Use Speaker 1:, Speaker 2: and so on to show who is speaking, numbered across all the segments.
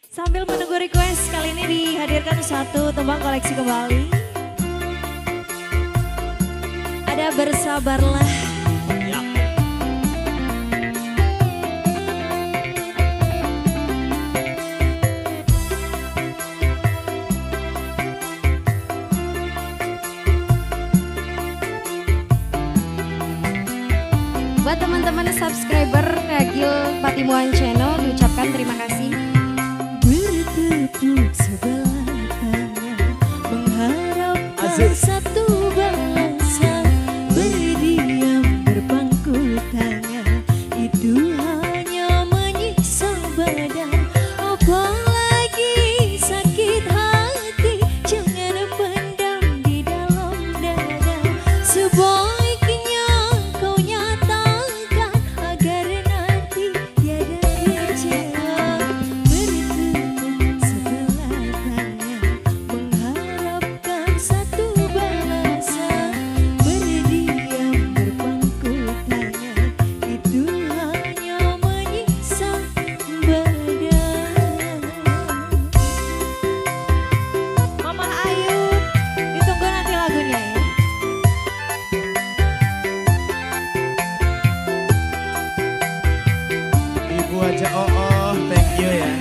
Speaker 1: Sambil menunggu request, kali ini dihadirkan satu tembang koleksi kembali. Ada Bersabarlah.
Speaker 2: Ya.
Speaker 1: Buat teman-teman subscriber Ragil Patimuan Channel diucapkan terima kasih. Bertepuk sebelah tangan mengharapkan satu balasan, berdiam berpangku tangan itu hanya menyiksa badan. Apalagi sakit hati jangan pendam di dalam dada. Sebaiknya kau nyatakan agar nanti tiada kecewa. Bertepuk sebelah tangan mengharapkan satu balasan, berdiam berpangku tangan itu hanya menyiksa badan. Mama Ayu, ditunggu nanti lagunya ya.
Speaker 2: Ibu aja oh, thank you ya.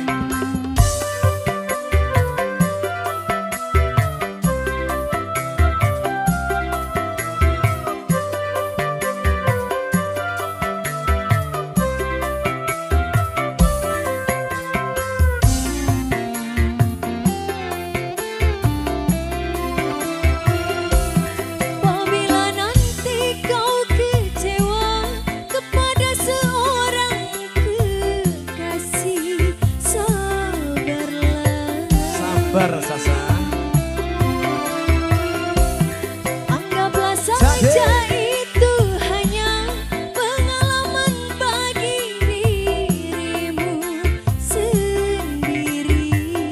Speaker 1: Apabila nanti kau kecewa kepada seorang kekasih, sabarlah.
Speaker 2: Sabar Sasa.
Speaker 1: Anggaplah saja itu hanya pengalaman bagi dirimu sendiri.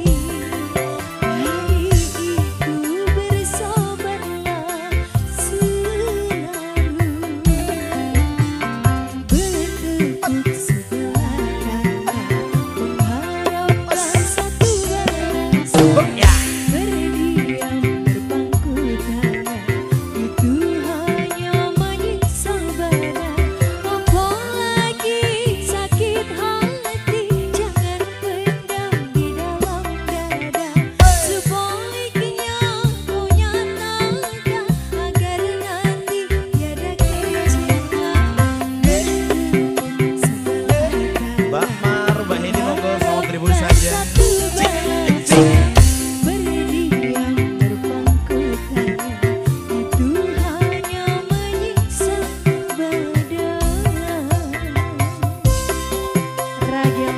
Speaker 1: Hari itu bersabarlah selalu. Bertepuk sebelah tangan mengharapkan satu balasan.
Speaker 2: Ya.
Speaker 1: Berdiam berpangku tangan itu hanya menyiksa badan. Apalagi sakit hati jangan pendam di dalam dada. Sebaiknya kau nyatakan agar nanti tiada kecewa. Bertepuk sebelah tangan
Speaker 2: Mbak Mar, Mbak Heni monggo mau tribun saja.
Speaker 1: satu balasan. Berdiam berpangku tangan itu hanya menyiksa badan. Ragil.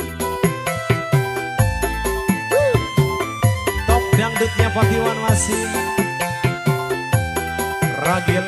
Speaker 2: Top dangdutnya Patiwan masih Ragil.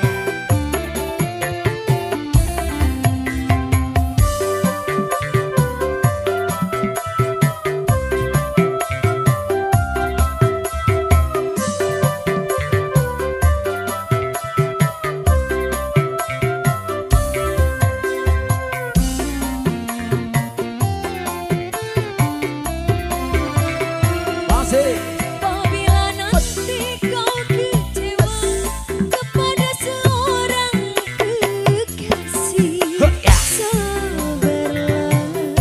Speaker 2: Masih.
Speaker 1: Apabila nanti kau kecewa kepada seorang kekasih,
Speaker 2: Ya.
Speaker 1: sabarlah.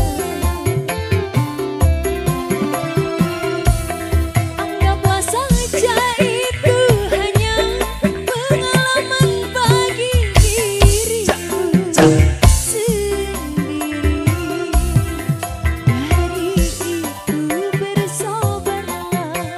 Speaker 1: Anggaplah saja itu hanya pengalaman bagi dirimu sendiri. Hari itu bersabarlah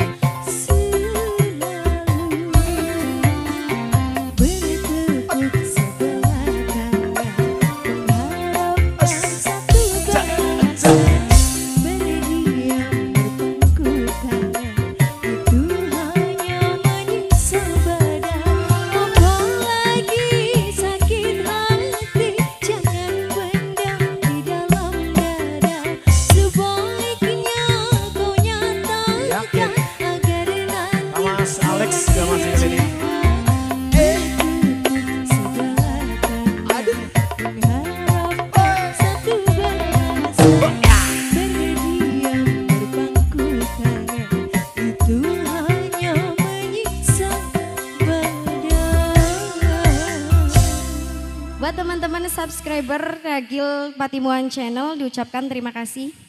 Speaker 1: Buat teman-teman subscriber Ragil Patimuan Channel diucapkan terima kasih.